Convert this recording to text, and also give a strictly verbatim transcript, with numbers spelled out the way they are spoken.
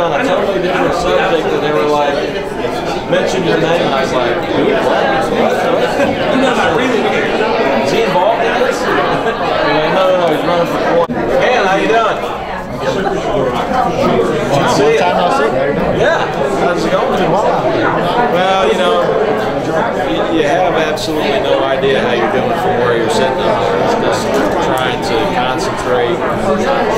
on a totally different subject, and they were like, mention your name, and I was like, dude, what? What? What? You know, not really. Is he involved in this? Like, no, no, no, he's running for court. Man, how you doing? See you. Yeah, how's it going? Well, you know, you, you have absolutely no idea how you're doing from where you're sitting up there. It's just trying to concentrate,